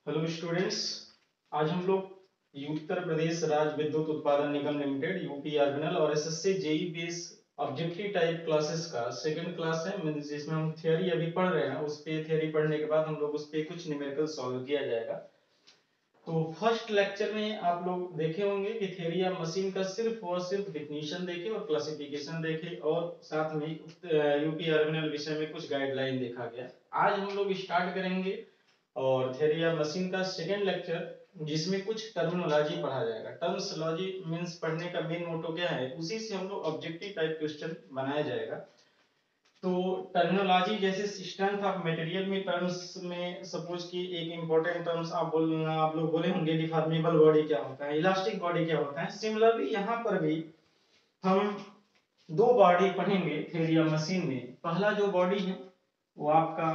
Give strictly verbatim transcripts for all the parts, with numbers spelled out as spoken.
Hello students, आज हम लोग उत्तर प्रदेश राज्य विद्युत उत्पादन निगम लिमिटेड यूपी आरबीएनएल और SSC JE base objective type classes का सेकंड क्लास है, मींस जिसमें हम थ्योरी अभी पढ़ रहे हैं। उस पे थ्योरी पढ़ने के बाद हम लोग उस पे कुछ न्यूमेरिकल सॉल्व किया जाएगा। तो फर्स्ट लेक्चर में आप लोग देखे होंगे कि थ्योरी ऑफ मशीन का सिर्फ और सिर्फ डिफिनीशन देखे और क्लासिफिकेशन देखे और साथ में यूपी आरबीएनएल विषय में कुछ गाइडलाइन देखा गया। आज हम लोग स्टार्ट करेंगे और थ्योरी ऑफ मशीन का सेकंड लेक्चर, जिसमें कुछ टर्मिनोलॉजी पढ़ा जाएगा। टर्म्सोलॉजी मींस पढ़ने का मेन मोटो क्या है, उसी से हम लोग ऑब्जेक्टिव टाइप क्वेश्चन बनाया जाएगा। तो टर्मिनोलॉजी जैसे स्ट्रेंथ ऑफ मटेरियल में टर्म्स में सपोज कि एक इंपॉर्टेंट टर्म्स आप बोल आप लोग बोले होंगे डिफॉर्मेबल बॉडी क्या होता है, इलास्टिक बॉडी क्या होता है। सिमिलरली यहाँ पर भी हम दो बॉडी पढ़ेंगे थ्योरी ऑफ मशीन में। पहला जो बॉडी है वो आपका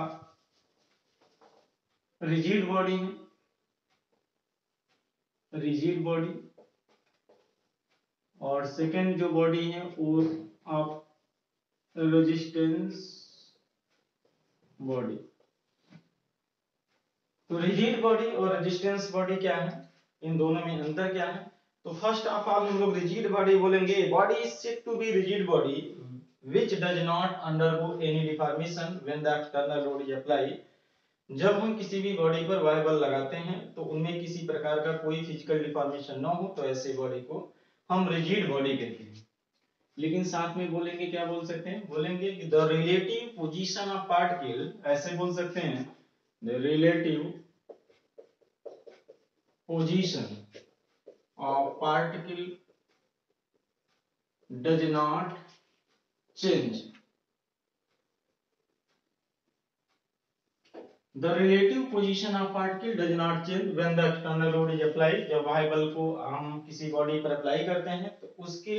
रिजिड बॉडी है, रिजिड बॉडी, और सेकेंड जो बॉडी है वो आप रेजिस्टेंस बॉडी। तो रिजिड बॉडी और रेजिस्टेंस बॉडी क्या है, इन दोनों में अंतर क्या है। तो फर्स्ट ऑफ ऑल हम लोग रिजिड बॉडी बोलेंगे। Body is said to be rigid body which does not undergo any deformation when the external load is applied. जब हम किसी भी बॉडी पर वाई बल लगाते हैं तो उनमें किसी प्रकार का कोई फिजिकल डिफॉर्मेशन ना हो, तो ऐसे बॉडी को हम रिजिड बॉडी कहते हैं। लेकिन साथ में बोलेंगे, क्या बोल सकते हैं, बोलेंगे कि the relative position of particle, ऐसे बोल सकते हैं the relative position of particle does not change. The relative position of particle does not change when the external load is applied। जब वाई बल को हम किसी बॉडी पर अप्लाई करते हैं तो उसके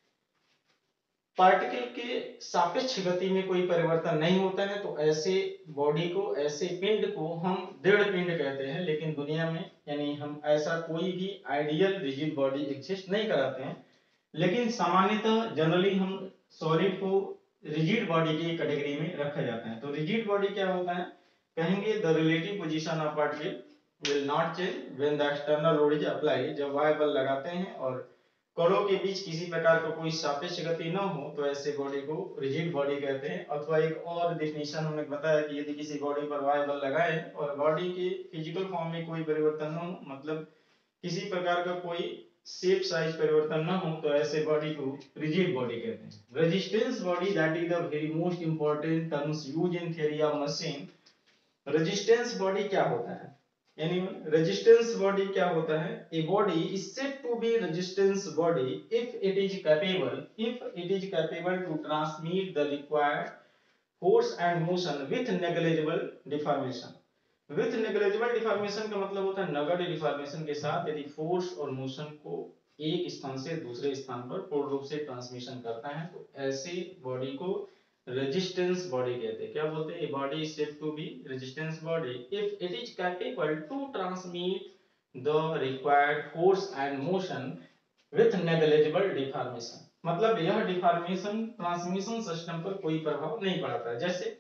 पार्टिकल के सापेक्ष गति में कोई परिवर्तन नहीं होता है। तो ऐसे बॉडी को, ऐसे पिंड को हम दृढ़ पिंड कहते हैं। लेकिन दुनिया में यानी हम ऐसा कोई भी आइडियल रिजिड बॉडी एग्जिस्ट नहीं कराते हैं, लेकिन सामान्यतः जनरली हम सॉलिड को रिजिड बॉडी की कैटेगरी में रखा जाता है। तो रिजिड बॉडी क्या होता है, कहेंगे the relative position of particle will not change when the external load is applied. जब वाई बल लगाते हैं और कणों के बीच किसी प्रकार का कोई सापेक्ष गति न हो तो ऐसे बॉडी को रिजिड बॉडी कहते हैं। अथवा एक और डेफिनेशन हमने बताया कि यदि किसी बॉडी पर वाई बल लगाए और बॉडी के फिजिकल फॉर्म में कोई परिवर्तन न हो, मतलब किसी प्रकार का कोई शेप साइज परिवर्तन न हो, तो ऐसे बॉडी को रिजिड बॉडी कहते हैं। Resistance body, that is the very most important terms used in theory of machine. Resistance body क्या होता है, यानी रेजिस्टेंस बॉडी क्या होता है, a body is said to be resistance body if it is capable if it is capable to transmit the required force and motion with negligible deformation. With negligible deformation का मतलब होता है नगण्य deformation के साथ यदि फोर्स और motion को एक स्थान से दूसरे स्थान पर पूर्ण रूप से ट्रांसमिशन करता है, तो ऐसी बॉडी को रेजिस्टेंस बॉडी कहते हैं। क्या बोलते हैं, body is said to be resistance body if it is capable to transmit the required force and motion with negligible deformation. मतलब यह डिफॉर्मेशन ट्रांसमिशन सिस्टम पर कोई प्रभाव नहीं पड़ता है। जैसे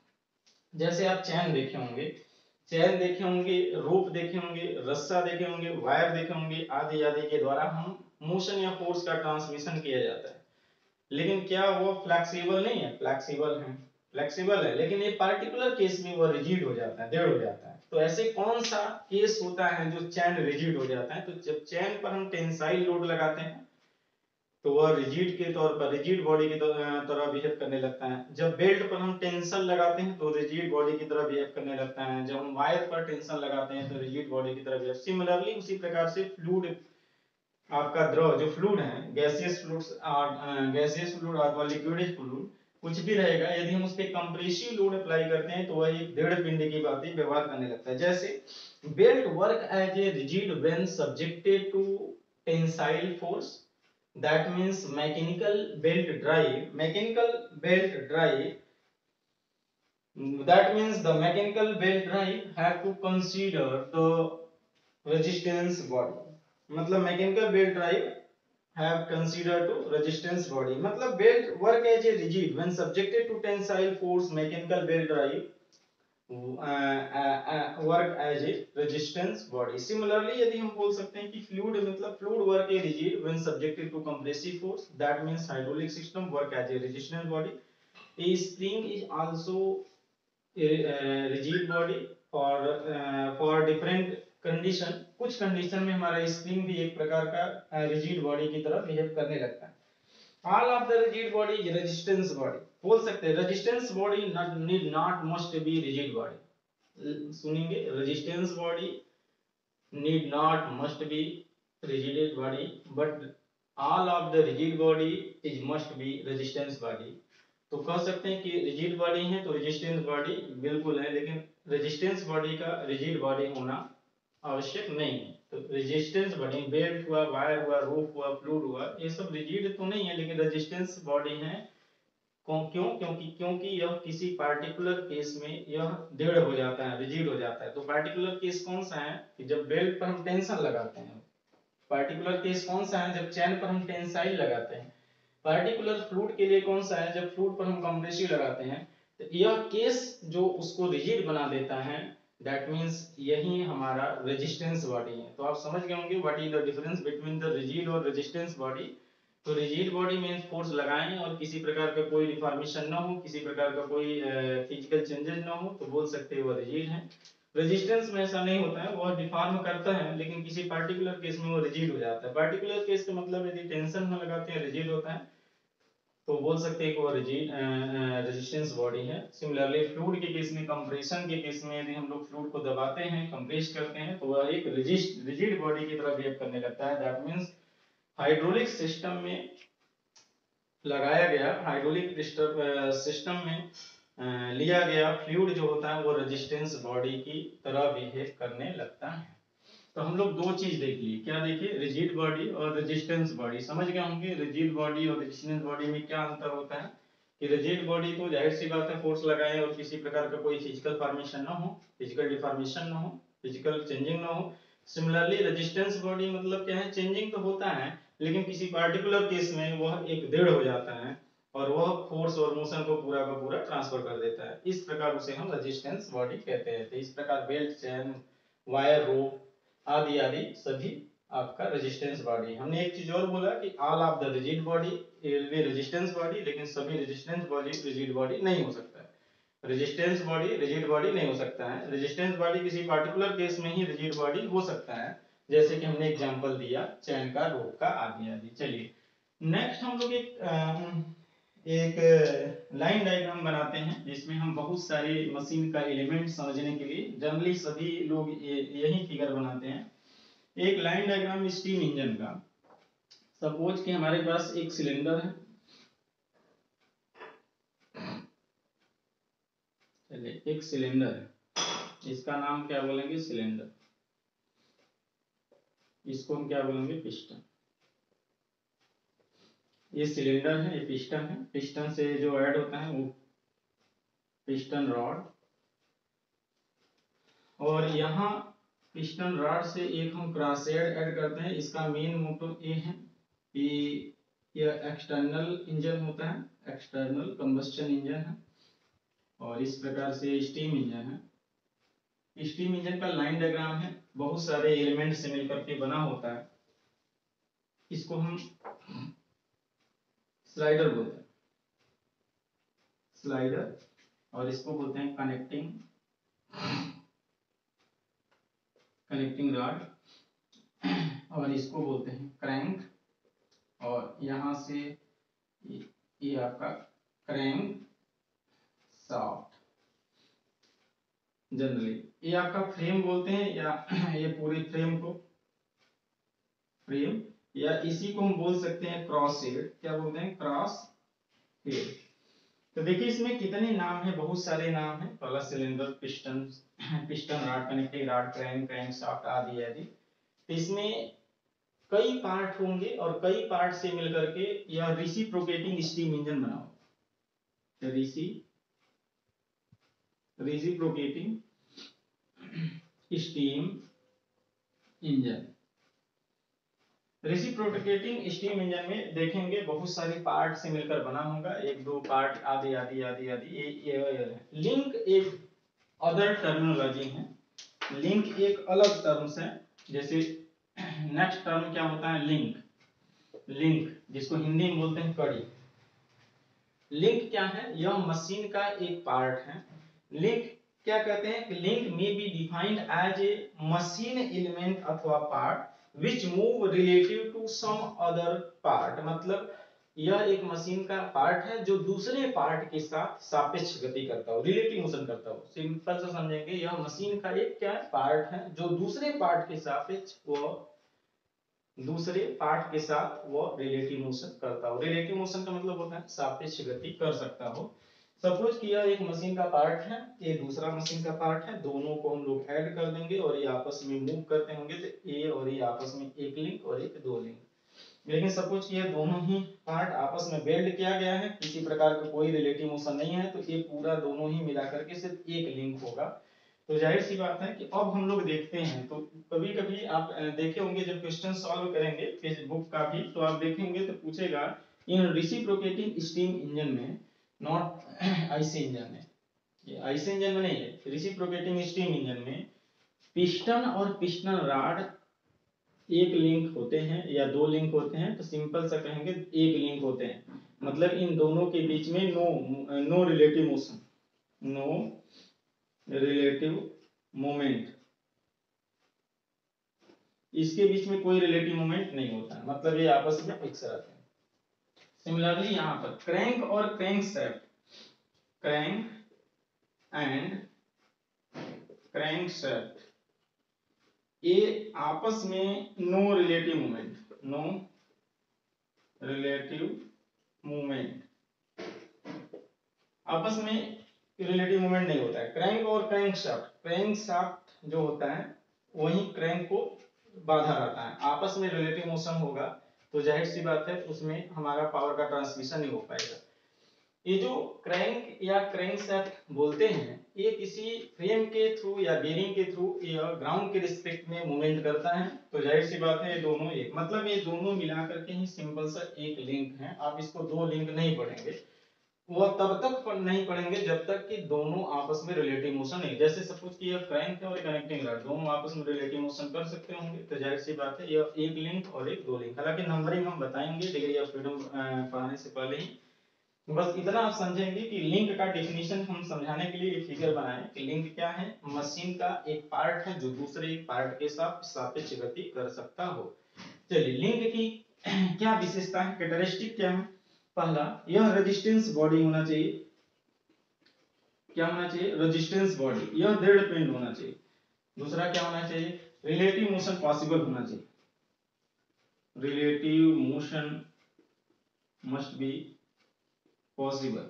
जैसे आप चैन देखे होंगे, चैन देखे होंगे, रोप देखे होंगे, रस्सा देखे होंगे, वायर देखे होंगे, आदि आदि के द्वारा हम मोशन या फोर्स का ट्रांसमिशन किया जाता है। लेकिन क्या वो फ्लेक्सिबल नहीं है, फ्लेक्सिबल है, फ्लेक्सिबल है, लेकिन ये पार्टिकुलर केस में वो रिजिड हो जाता है, दृढ़ हो जाता है। तो ऐसे कौन सा केस होता है जो चैन रिजिड हो जाता है, तो जब चैन पर हम टेंसाइल लोड लगाते हैं तो वह रिजिड के तौर पर, रिजिड बॉडी की तरह बिहेव करने लगता है। जब बेल्ट पर हम टेंशन लगाते हैं तो रिजिड बॉडी की तरह बिहेव करने लगता है। जब हम वायर पर टेंशन लगाते हैं तो रिजिड बॉडी की तरह बिहेव। सिमिलरली उसी प्रकार से फ्लूइड, आपका द्रव जो फ्लूइड है, गैसियस फ्लूइड्स और गैसियस फ्लूइड अथवा लिक्विड फ्लूइड कुछ भी रहेगा, यदि हम उस पे कंप्रेसिव लोड अप्लाई करते हैं तो वह एक दृढ़ पिंड की भांति व्यवहार करने लगता है। जैसे belt work as a rigid when subjected to tensile force, that means mechanical belt drive, mechanical belt drive, that means the mechanical belt drive have to consider the resistance body। मतलब mechanical belt drive have considered to resistance body, मतलब belt work as a rigid when subjected to tensile force। mechanical belt drive work as a resistance body. Similarly यदि हम बोल सकते हैं कि fluid मतलब fluid work a rigid when subjected to compressive force, that means hydraulic system work as a resistance body. A spring is also a uh, rigid body for uh, for different condition। कुछ condition में हमारा spring भी एक प्रकार का rigid body की तरह behave करने लगता है। All of the rigid body resistance body बोल सकते हैं। Resistance body need not must be rigid body. सुनेंगे, resistance body need not must be rigid body, but all of the rigid body is must be resistance body. तो कह सकते हैं कि rigid body है तो रेजिस्टेंस बॉडी बिल्कुल है, लेकिन रेजिस्टेंस बॉडी का रिजिड बॉडी होना आवश्यक नहीं है। तो रेजिस्टेंस बॉडी बेल्ट हुआ, वायर हुआ, रोप हुआ, फ्लूइड हुआ, ये सब रिजिड तो नहीं है लेकिन रेजिस्टेंस बॉडी है। क्यों? क्योंकि क्योंकि यह किसी पार्टिकुलर केस में यह दृढ़ हो जाता है, रिजिड हो जाता है। तो पार्टिकुलर केस कौन सा है कि जब बेल्ट पर हम टेंशन लगाते हैं। पार्टिकुलर केस कौन सा है? जब चैन पर हम टेंसाइल लगाते हैं। पार्टिकुलर फ्लूइड के लिए कौन सा है? जब फ्लूइड पर हम कंप्रेसिव लगाते हैं। तो यह केस जो उसको रिजिड बना देता है, दैट मींस यही हमारा रेजिस्टेंस बॉडी है। तो आप समझ गए होंगे what is the difference between the rigid और रेजिस्टेंस बॉडी। तो रिजिड बॉडी में फोर्स लगाएं और किसी प्रकार का कोई डिफॉर्मेशन ना हो, किसी प्रकार का कोई फिजिकल चेंजेस ना हो, तो बोल सकते हैं वो रिजिड है। रेजिस्टेंस में ऐसा नहीं होता है, वो डिफॉर्म करता है लेकिन किसी पार्टिकुलर केस में वो रिजिड हो जाता है। पार्टिकुलर केस का मतलब यदि टेंशन में लगाते हैं रिजिड होता है, तो बोल सकते हैं कि वो रिजिड रेजिस्टेंस बॉडी है। सिमिलरली फ्लूइड के केस में, कंप्रेशन के केस में यदि हम लोग फ्लूइड को दबाते हैं, कंप्रेस करते हैं, तो वह एक रिजिड रिजिड बॉडी की तरह बिहेव करने लगता है। दैट मींस हाइड्रोलिक सिस्टम में लगाया गया, हाइड्रोलिक सिस्टम में आ, लिया गया फ्लूइड जो होता है वो रेजिस्टेंस बॉडी की तरह बिहेव करने लगता है। तो हम लोग दो चीज देख लिए, क्या देखिए? रिजिड बॉडी और रेजिस्टेंस बॉडी। समझ गए होंगे रिजिड बॉडी और रेजिस्टेंस बॉडी में क्या अंतर होता है। कि रिजिड बॉडी तो जाहिर सी बात है फोर्स लगाएं और किसी प्रकार का कोई फिजिकल फॉर्मेशन ना हो, फिजिकल डिफॉर्मेशन ना हो, फिजिकल चेंजिंग ना हो। सिमिलरली रेजिस्टेंस बॉडी मतलब क्या है? चेंजिंग तो होता है लेकिन किसी पार्टिकुलर केस में वह एक दृढ़ हो जाता है और वह फोर्स और मोशन को पूरा का पूरा ट्रांसफर कर देता है। इस प्रकार उसे हम रेजिस्टेंस बॉडी कहते हैं। तो इस प्रकार बेल्ट, चैन, वायर, रोप आदि आदि सभी आपका रेजिस्टेंस बॉडी। हमने एक चीज और बोला कि all of the rigid body will be resistance body, लेकिन सभी रेजिस्टेंस बॉडी रिजिड बॉडी नहीं हो सकता है। रेजिस्टेंस बॉडी रिजिड बॉडी नहीं हो सकता है। रेजिस्टेंस बॉडी किसी पार्टिकुलर केस में ही रिजिड बॉडी हो सकता है, जैसे कि हमने एग्जांपल दिया चैन का, रोप का आदि आदि। चलिए नेक्स्ट हम लोग एक एक लाइन डायग्राम बनाते हैं जिसमें हम बहुत सारे मशीन का एलिमेंट समझने के लिए, जनरली सभी लोग यही फिगर बनाते हैं। एक लाइन डायग्राम स्टीम इंजन का। सपोज कि हमारे पास एक सिलेंडर है, चलिए एक सिलेंडर है, इसका नाम क्या बोलेंगे? सिलेंडर। इसको हम क्या बोलेंगे? पिस्टन। ये सिलेंडर है, ये पिस्टन है। पिस्टन से जो ऐड होता है वो पिस्टन रॉड, और यहाँ पिस्टन रॉड से एक हम क्रॉस सेड ऐड करते हैं। इसका मेन मोटो ये है कि यह एक्सटर्नल इंजन होता है, एक्सटर्नल कंबस्टन इंजन है, और इस प्रकार से स्टीम इंजन है। स्टीम इंजन का लाइन डायग्राम है, बहुत सारे एलिमेंट से मिलकर के बना होता है। इसको हम स्लाइडर बोलते हैं, स्लाइडर, और इसको बोलते हैं कनेक्टिंग कनेक्टिंग रॉड, और इसको बोलते हैं क्रैंक, और यहाँ से ये आपका क्रैंक शाफ्ट। जनरली ये आपका फ्रेम बोलते हैं, या ये पूरे फ्रेम को फ्रेम, या इसी को हम बोल सकते हैं क्रॉस हेड। क्या बोलते हैं? Cross head. तो देखिए इसमें कितने नाम है, बहुत सारे नाम है। पहला cylinder, piston, piston rod, connecting rod, crank, crankshaft आदि आदि। तो इसमें कई पार्ट होंगे और कई पार्ट से मिलकर के यह रिसिप्रोकेटिंग स्टीम इंजन बना होगा। रिसी reciprocating steam engine. Reciprocating steam engine में देखेंगे बहुत सारे पार्ट से मिलकर बना होगा, एक दो पार्ट आदि आदि आदि आदि। ये, ये, ये लिंक एक अदर टर्मिनोलॉजी है। लिंक एक अलग टर्म्स है। जैसे नेक्स्ट टर्म क्या होता है, लिंक। लिंक जिसको हिंदी में बोलते हैं कड़ी। लिंक क्या है, यह मशीन का एक पार्ट है। लिंक क्या कहते हैं कि लिंक में be defined as a machine element अथवा part which move relative to some other part. मतलब यह एक मशीन का पार्ट है जो दूसरे पार्ट के साथ सापेक्ष गति करता हो, रिलेटिव मोशन करता हो। सिंपल से समझेंगे, यह मशीन का एक क्या पार्ट है जो दूसरे पार्ट के सापेक्ष वो दूसरे पार्ट के साथ वो रिलेटिव मोशन करता हो। रिलेटिव मोशन का मतलब होता है सापेक्ष गति कर सकता हो। सपोज कि यह एक मशीन का पार्ट है, ये दूसरा मशीन का पार्ट है, दोनों को हम लोग ऐड कर देंगे और ये आपस में मूव करते होंगे तो ये और ये आपस में एक लिंक और एक दो लिंक। लेकिन सपोज कि ये दोनों ही पार्ट आपस में वेल्ड किया गया है, किसी प्रकार का कोई रिलेटिव मोशन नहीं है, तो ये पूरा दोनों ही मिलाकर के सिर्फ एक लिंक होगा। तो जाहिर सी बात है कि अब हम लोग देखते हैं, तो कभी कभी आप देखे होंगे जब क्वेश्चन सॉल्व करेंगे पेज बुक का भी, तो आप देखेंगे तो पूछेगा इन रेसिप्रोकेटिंग स्टीम इंजन में, नॉट आईसी इंजन में, ये आईसी इंजन में नहीं है, रेसिप्रोकेटिंग स्टीम इंजन में पिस्टन और पिस्टन रॉड एक लिंक होते हैं या दो लिंक होते हैं, तो सिंपल सा कहेंगे एक लिंक होते हैं। मतलब इन दोनों के बीच में no no relative motion, no relative moment, इसके बीच में कोई रिलेटिव मोमेंट नहीं होता है, मतलब ये आपस में फिक्स रहते हैं। सिमिलरली यहां पर क्रैंक और crankshaft, crank and crankshaft, ये आपस में no relative moment, no relative movement, आपस में रिलेटिव मूवमेंट नहीं होता है। क्रैंक और क्रैंक शाफ्ट, क्रैंक शाफ्ट जो होता है वही क्रैंक को बाधा रहता है, आपस में रिलेटिव मोशन होगा तो जाहिर सी बात है उसमें हमारा पावर का ट्रांसमिशन नहीं हो पाएगा। ये जो क्रैंक या क्रैंक शाफ्ट बोलते हैं, ये किसी फ्रेम के थ्रू या बेरिंग के थ्रू या ग्राउंड के रिस्पेक्ट में मूवमेंट करता है, तो जाहिर सी बात है ये दोनों एक, मतलब ये दोनों मिलाकर के ही सिंपल सा एक लिंक है। आप इसको दो लिंक नहीं पढ़ेंगे, वो तब तक नहीं पढ़ेंगे जब तक कि दोनों आपस में रिलेटिव मोशन नहीं, जैसे सपोज कि ये क्रैंक है और कनेक्टिंग रॉड दोनों आपस में रिलेटिव मोशन कर सकते होंगे, तो जाहिर सी बात है ये एक लिंक और एक दो लिंक। हालांकि नंबरिंग हम बताएंगे डिग्री ऑफ फ्रीडम पढ़ाने से पहले ही, बस इतना आप समझेंगे कि लिंक का डेफिनेशन हम समझाने के लिए एक फिगर बनाए कि लिंक क्या है, मशीन का एक पार्ट है जो दूसरे पार्ट के साथ सापेक्ष गति कर सकता हो। चलिए लिंक की क्या विशेषता है, कैरेक्टरिस्टिक क्या है। पहला, यह रेजिस्टेंस बॉडी होना चाहिए, क्या होना चाहिए, रेजिस्टेंस बॉडी, यह दृढ़ पिंड होना चाहिए। दूसरा क्या होना चाहिए, रिलेटिव मोशन पॉसिबल होना चाहिए, relative motion must be possible.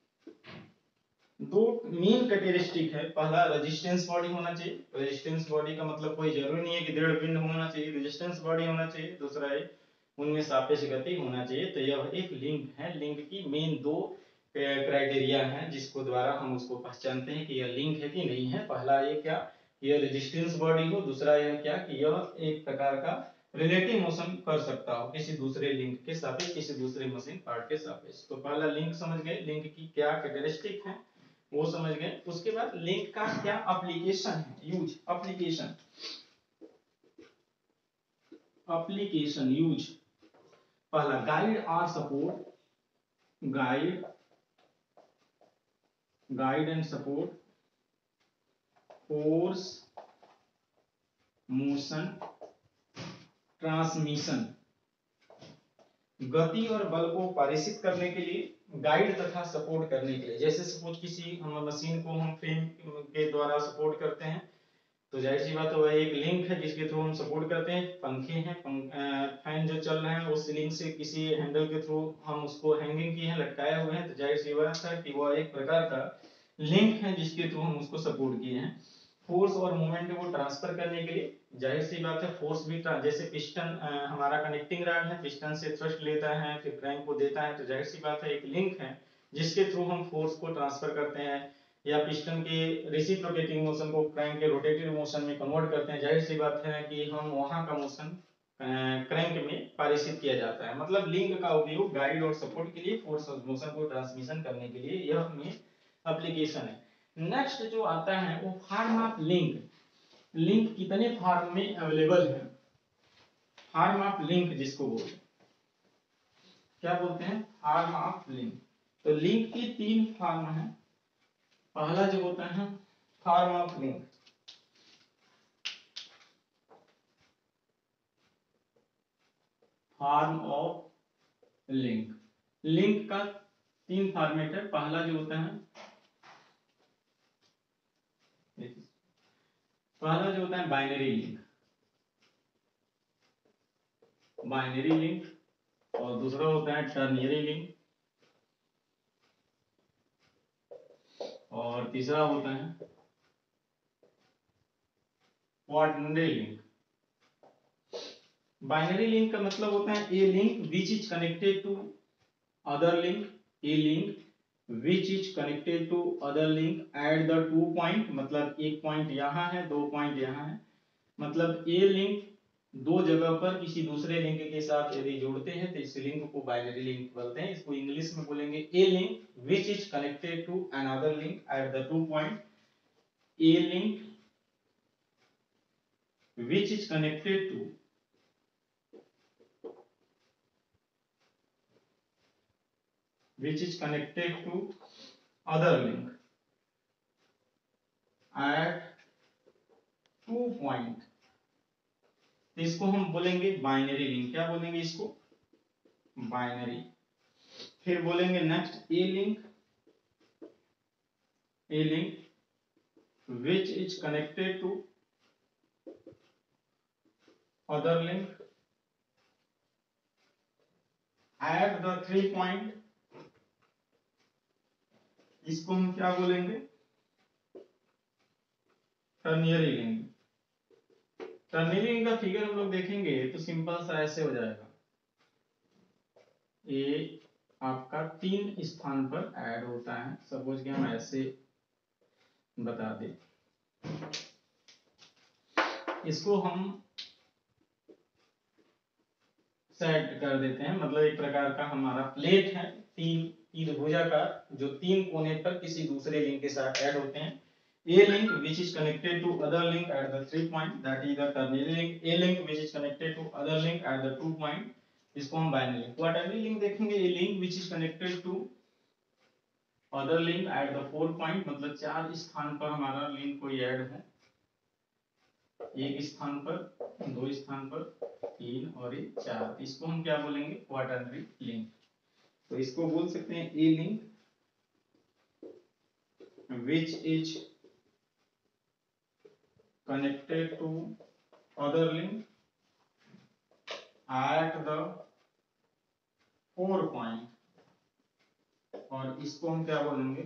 दो मेन कैरेक्टरिस्टिक है, पहला रेजिस्टेंस बॉडी होना चाहिए, रेजिस्टेंस बॉडी का मतलब कोई जरूरी नहीं है कि दृढ़ पिंड होना चाहिए, रेजिस्टेंस बॉडी होना चाहिए। दूसरा है उनमें सापेक्ष गति होना चाहिए। तो यह एक लिंक है, लिंक की मेन दो क्राइटेरिया हैं जिसको द्वारा हम उसको पहचानते हैं कि यह लिंक है कि नहीं है। पहला ये क्या, यह रेजिस्टेंस बॉडी हो, दूसरा यह क्या कि यह एक प्रकार का रिलेटिव मोशन कर सकता हो किसी दूसरे लिंक के सापेक्ष, किसी दूसरे मशीन पार्ट के सापेक्ष। तो पहला लिंक समझ गए, लिंक की क्या कैरेक्टरिस्टिक है वो समझ गए। उसके बाद लिंक का क्या एप्लीकेशन है, यूज, एप्लीकेशन एप्लीकेशन यूज। पहला गाइड और support, guide guide and support, force, motion, transmission, गति और बल को पारित करने के लिए, गाइड तथा सपोर्ट करने के लिए। जैसे सपोज किसी हम मशीन को हम फ्रेम के द्वारा सपोर्ट करते हैं, तो जाहिर सी बात है वह एक लिंक है जिसके थ्रू हम सपोर्ट करते हैं। पंखे हैं, फैन जो चल रहे हैं उस लिंक से किसी हैंडल के थ्रू हम उसको हैंगिंग किए हैं, लटकाए हुए हैं, तो जाहिर सी बात है कि वह एक प्रकार का लिंक है जिसके थ्रू हम उसको सपोर्ट किए हैं। फोर्स और मोमेंट को ट्रांसफर करने के लिए, जाहिर सी बात है फोर्स भी, जैसे पिस्टन हमारा कनेक्टिंग रॉड है, पिस्टन से थ्रस्ट लेता है फिर क्रैंक को देता है, तो जाहिर सी बात है एक लिंक है जिसके थ्रू हम फोर्स को ट्रांसफर करते हैं, या पिस्टन के रेसिप्रोकेटिंग मोशन को क्रैंक के रोटेटिव मोशन में कन्वर्ट करते हैं। जाहिर सी बात है कि हम वहां का मोशन क्रैंक में पारित किया जाता है। मतलब लिंक का उपयोग गाइड और सपोर्ट के लिए, फोर्स और मोशन को ट्रांसमिशन करने के लिए, यह में एप्लीकेशन है। नेक्स्ट जो आता है वो फॉर्म ऑफ लिंक। लिंक कितने फॉर्म में अवेलेबल है? फॉर्म ऑफ लिंक जिसको बोलते हैं, क्या बोलते हैं? Form of link. तो लिंक की तीन फॉर्म है। पहला जो होता है form of link, form of link. Link का तीन फॉर्मेट है। पहला जो होता है, पहला जो होता है बाइनरी लिंक, बाइनरी लिंक, और दूसरा होता है टर्नियरी लिंक, और तीसरा होता है क्वाटरनरी लिंक। बाइनरी लिंक का मतलब होता है a link which is connected to other link, a link which is connected to other link at the two point, मतलब एक पॉइंट यहाँ है, दो पॉइंट यहाँ है। मतलब ए लिंक दो जगह पर किसी दूसरे लिंक के साथ यदि जोड़ते हैं तो इस लिंक को बाइनरी लिंक बोलते हैं। इसको इंग्लिश में बोलेंगे a link which is connected to another link at the two point, a link which is connected to which is connected to other link at two point, तो इसको हम बोलेंगे बाइनरी लिंक। क्या बोलेंगे इसको? बाइनरी। फिर बोलेंगे next a link, a link which is connected to other link at the three point, इसको हम क्या बोलेंगे? Ternary link. टर्नियरी लिंक का फिगर हम लोग देखेंगे तो सिंपल सा ऐसे हो जाएगा, ए आपका तीन स्थान पर ऐड होता है। सपोज कि हम ऐसे बता दें, इसको हम सेट कर देते हैं। मतलब एक प्रकार का हमारा प्लेट है, तीन तीन भुजाकार, जो तीन कोने पर किसी दूसरे लिंक के साथ ऐड होते हैं। A link which is connected to other link at the three point, that is the ternary link. A link which is connected to other link at the two point, इसको हम binary link. Quaternary link देखेंगे, A link which is connected to other link at the four point, मतलब चार स्थान पर हमारा link कोई add है, एक स्थान पर, दो स्थान पर, तीन और एक चार, इसको हम क्या बोलेंगे? Quaternary link. तो इसको बोल सकते हैं a link which is connected to other link at the four point, और इसको हम क्या बोलेंगे?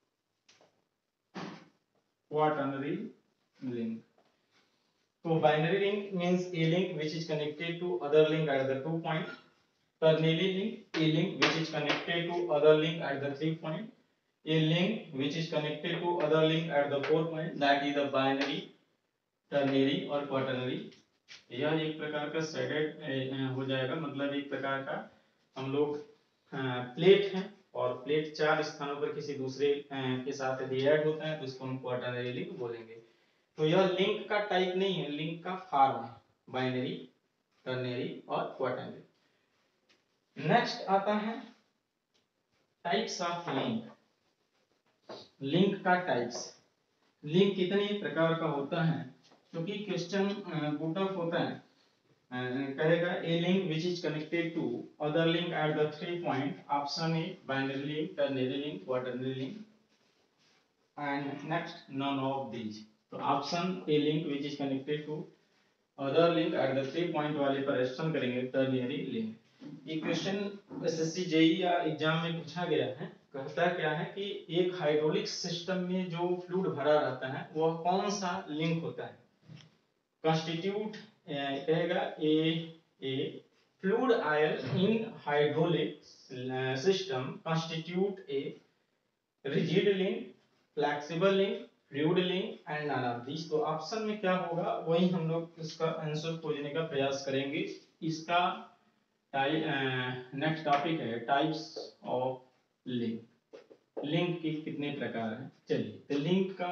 Quaternary link. तो binary link means a link which is connected to other link at the two point, ternary link a link which is connected to other link at the three point, a link which is connected to other link at the four point, that is the binary, ternary और quaternary। यह एक प्रकार का shaded हो जाएगा। मतलब एक प्रकार का हम लोग प्लेट है, और प्लेट चार स्थानों पर किसी दूसरे के साथ यदि ऐड होता है तो इसको हम क्वाटरनरी लिंक बोलेंगे। तो यह लिंक का टाइप नहीं है, लिंक का फॉर्म है, बाइनरी, टर्नरी और क्वाटरनरी। नेक्स्ट आता है टाइप्स ऑफ लिंक। लिंक का टाइप्स, लिंक कितने प्रकार का होता है? क्योंकि क्वेश्चन पुट अप होता है, कहेगा a link which is connected to other link at the three point, option a binary link, ternary link, quaternary link, and next none of these. तो option a link which is connected to other link at the three point वाले पर action करेंगे ternary link. ये question SSC JEE या exam में पूछा गया है। कहता क्या है कि एक हाइड्रोलिक सिस्टम में जो फ्लूइड भरा रहता है वह कौन सा लिंक होता है? कंस्टिट्यूट, कहेगा a a fluid oil in hydraulic system constitute a rigid link, flexible link, fluid link and none of this. तो ऑप्शन में क्या होगा वही हम लोग इसका आंसर खोजने का प्रयास करेंगे। इसका नेक्स्ट टॉपिक है टाइप्स ऑफ लिंक। लिंक के कितने प्रकार हैं। चलिए, तो लिंक का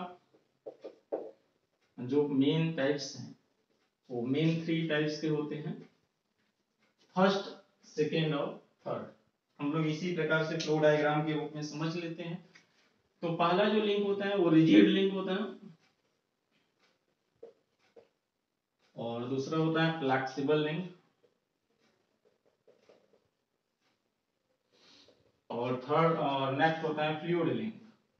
जो मेन टाइप्स हैं वो मेन थ्री टाइप्स के होते हैं, फर्स्ट, सेकेंड और थर्ड। हम लोग इसी प्रकार से फ्लो डायग्राम के रूप में समझ लेते हैं। तो पहला जो लिंक होता है वो रिजिड लिंक होता है, और दूसरा होता है फ्लेक्सिबल लिंक, और थर्ड और नेक्स्ट होता है फ्लूइड लिंक।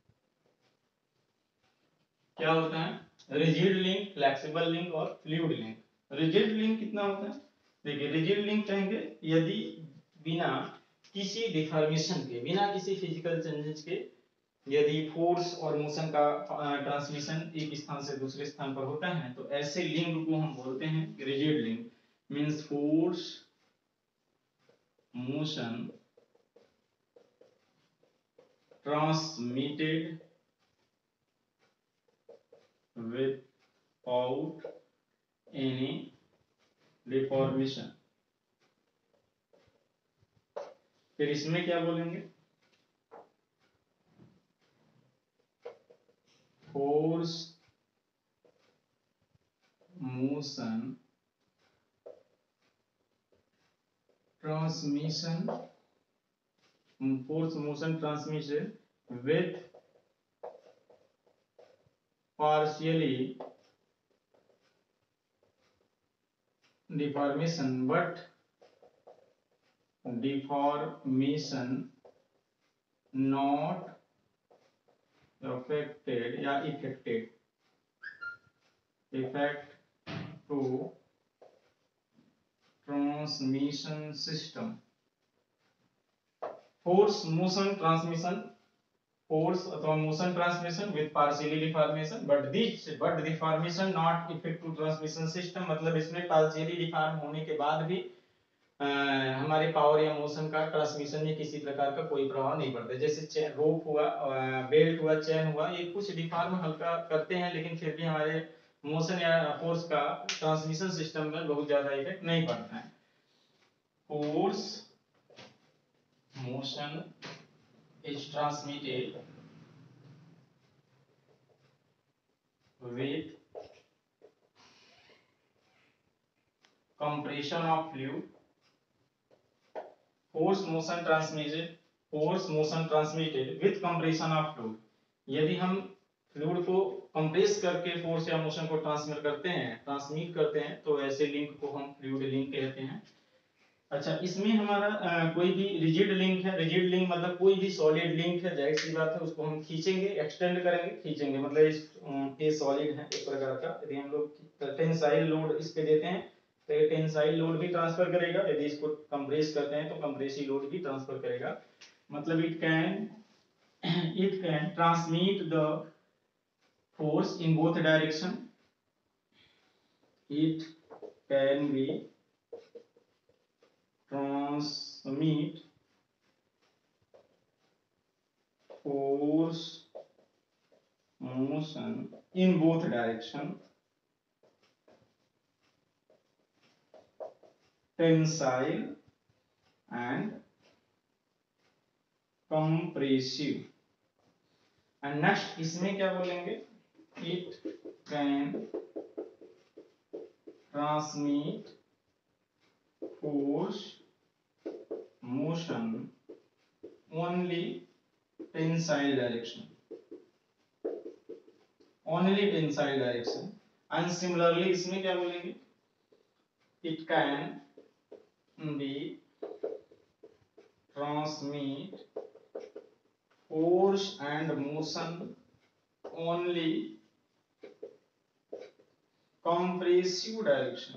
क्या होता है? रिजिड लिंक, फ्लेक्सिबल लिंक और फ्लूइड लिंक। रिजिड लिंक कितना होता है? देखिए, रिजिड लिंक कहेंगे यदि बिना किसी डिफॉर्मेशन के, बिना किसी फिजिकल चेंजेस के यदि फोर्स और मोशन का ट्रांसमिशन एक स्थान से दूसरे स्थान पर होता है तो ऐसे लिंक को हम बोलते हैं rigid link. Means force, motion transmitted without any deformation। फिर इसमें क्या बोलेंगे? Force, motion transmission, force motion transmission with partially deformation but deformation not affected या affected effect to transmission system। Force motion transmission, force अथवा motion transmission with partially deformation but this but deformation not effect to transmission system. मतलब इसमें partially deform होने के बाद भी आ, हमारे power या मोशन का ट्रांसमिशन में किसी प्रकार का कोई प्रभाव नहीं पड़ता। जैसे चेन, रोप हुआ, बेल्ट हुआ, चेन हुआ, ये कुछ डिफॉर्म हल्का करते हैं लेकिन फिर भी हमारे मोशन या फोर्स का ट्रांसमिशन सिस्टम में बहुत ज्यादा इफेक्ट नहीं पड़ता है। Force motion is transmitted with compression of fluid। force motion transmitted force motion transmitted with compression of fluid। यदि हम फ्लूइड को कंप्रेस करके फोर्स या मोशन को ट्रांसमिट करते हैं ट्रांसमिट करते हैं तो ऐसे लिंक को हम फ्लूइड लिंक कहते हैं। अच्छा, इसमें हमारा आ, कोई भी रिजिड लिंक है, रिजिड लिंक मतलब कोई भी सॉलिड लिंक है, जाहिर सी बात है उसको हम खींचेंगे, एक्सटेंड करेंगे, खींचेंगे मतलब इस ये सॉलिड है एक प्रकार का। यदि हम लोग टेंसाइल लोड इस पे देते हैं तो ये टेंसाइल लोड भी ट्रांसफर करेगा, यदि इसको कंप्रेस करते हैं तो कंप्रेसिव लोड भी ट्रांसफर करेगा। मतलब it can it can transmit the force in both direction, it can be transmit force motion in both direction, tensile and compressive। and next इसमें क्या बोलेंगे? it can transmit force motion only tensile direction, only tensile direction। and similarly इसमें क्या बोलेंगे? it can be transmit force and motion only compressive direction,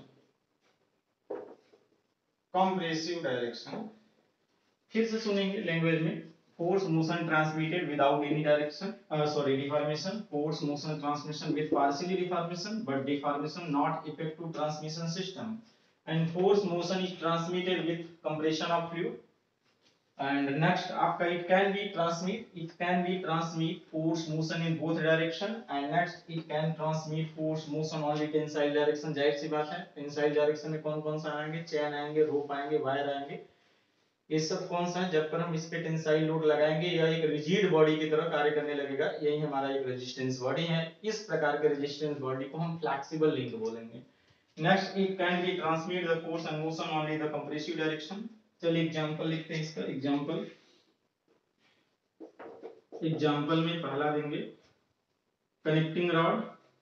compressive direction। फिर से सुनेंगे language में, force motion transmitted without any direction sorry deformation, force motion transmission with partially deformation but deformation not effect to transmission system, and force motion is transmitted with compression of fluid. and next आपका it can be transmit it can be transmit force motion in both direction, and next it can transmit force motion only tensile direction। जाहिर सी बात है tensile direction में कौन कौन सा आएंगे? Chain आएंगे, रोप आएंगे, वायर आएंगे। ये सब कौन सा है, जब पर हम इस पे टेंसाइल लोड लगाएंगे या एक रिजिड बॉडी की तरह कार्य करने लगेगा, यही हमारा एक रेजिस्टेंस बॉडी है। इस प्रकार के रेजिस्टेंस बॉडी को हम फ्लेक्सिबल लिंक बोलेंगे। Next, it can be transmit the force and motion only the compressive direction. चलिए एग्जांपल लिखते हैं इसका। एग्जांपल एग्जांपल में पहला देंगे कनेक्टिंग रॉड,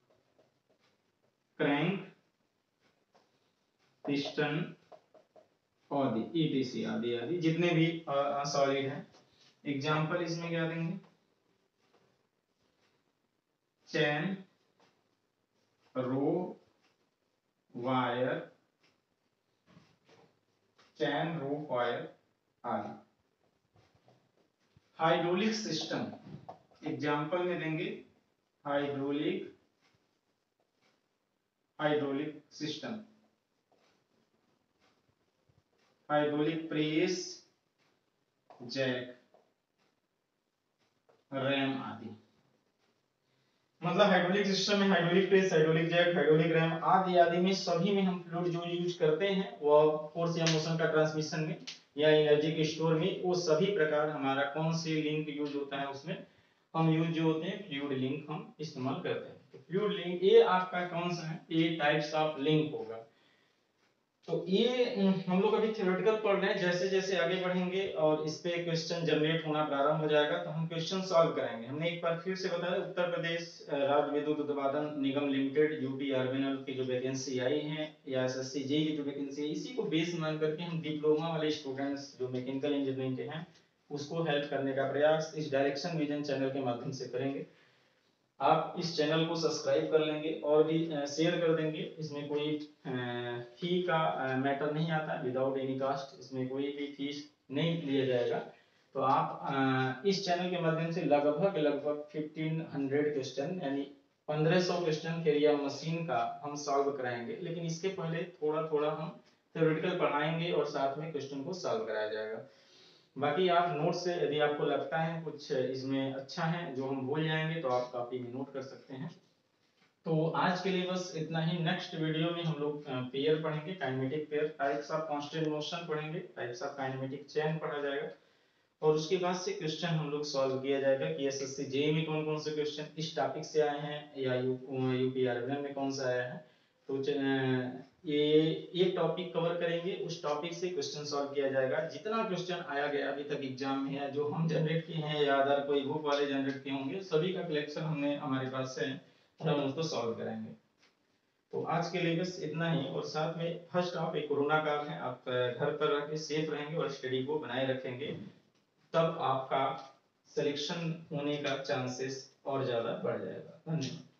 क्रैंक, पिस्टन आदि, ईटीसी आदि आदि जितने भी सॉलिड हैं। एग्जांपल इसमें क्या देंगे, chain, rope, wire, chain, rope, wire आदि। हाइड्रोलिक सिस्टम, एग्जांपल में देंगे hydraulic hydraulic system, hydraulic press, jack, ram आदि। मतलब हाइड्रोलिक सिस्टम में hydraulic press, hydraulic jack, hydraulic ram आदि आदि में सभी में हम फ्लूइड जो यूज करते हैं वो फोर्स या मोशन का ट्रांसमिशन में या एनर्जी के स्टोर में, वो सभी प्रकार हमारा कौन से लिंक यूज होता है, उसमें हम यूज जो होते हैं फ्लूइड लिंक हम इस्तेमाल करते हैं। तो फ्लूइड लिंक ये आपका कौन सा है, ये टाइप्स ऑफ लिंक होगा। तो ये हम लोग अभी थ्योरेटिकल पढ़ रहे हैं, जैसे जैसे आगे बढ़ेंगे और इस पे क्वेश्चन जनरेट होना प्रारंभ हो जाएगा तो हम क्वेश्चन सॉल्व करेंगे। हमने एक बार फिर से बताया, उत्तर प्रदेश राज्य विद्युत उत्पादन निगम लिमिटेड यूपी आरबीएनएल की जो वैकेंसी आई है या एसएससी जेईई की जो वैकेंसी है, इसी को बेस मान करके हम डिप्लोमा वाले स्टूडेंट्स जो मैकेनिकल इंजीनियरिंग के हैं उसको हेल्प करने का प्रयास इस डायरेक्शन विजन चैनल के माध्यम से करेंगे। आप इस चैनल को सब्सक्राइब कर लेंगे और भी शेयर कर देंगे। इसमें कोई फी का मैटर नहीं आता, विदाउट एनी कास्ट, इसमें कोई भी फीस नहीं लिया जाएगा। तो आप इस चैनल के माध्यम से लगभग लगभग पंद्रह सौ क्वेश्चन यानी पंद्रह सौ क्वेश्चन थियरी या मशीन का हम सॉल्व कराएंगे, लेकिन इसके पहले थोड़ा थोड़ा हम थ्योरेटिकल पढ़ाएंगे और साथ में क्वेश्चन को सॉल्व कराया जाएगा। बाकी आप नोट से यदि आपको लगता है कुछ इसमें अच्छा है जो हम भूल जाएंगे तो आप कॉपी में नोट कर सकते हैं। तो आज के लिए बस इतना ही। नेक्स्ट वीडियो में हम लोग पेयर पढ़ेंगे, kinematic pair, types of constant motion पढ़ेंगे, टाइप्स ऑफ काइनेमेटिक चेन पढ़ा जाएगा और उसके बाद से क्वेश्चन हम लोग सॉल्व किया जाएगा कि एसएससी जेईई में कौन कौन से क्वेश्चन इस टॉपिक से आए हैं या यूपी आरबीएनएल में कौन सा आया है। तो ये एक टॉपिक कवर करेंगे, उस टॉपिक से क्वेश्चन सॉल्व किया जाएगा। जितना क्वेश्चन आया गया अभी तक एग्जाम में है, जो हम जनरेट किए हैं या अदर कोई बुक वाले जनरेट किए होंगे, सभी का कलेक्शन हमने हमारे पास है, हम उसको सॉल्व कराएंगे। तो आज के लिए बस इतना ही। और साथ में फर्स्ट ऑफ एक कोरोना काल है, आप घर पर रह के सेफ रहेंगे और स्टडी को बनाए रखेंगे, तब आपका सिलेक्शन होने का चांसेस और ज्यादा बढ़ जाएगा। धन्यवाद।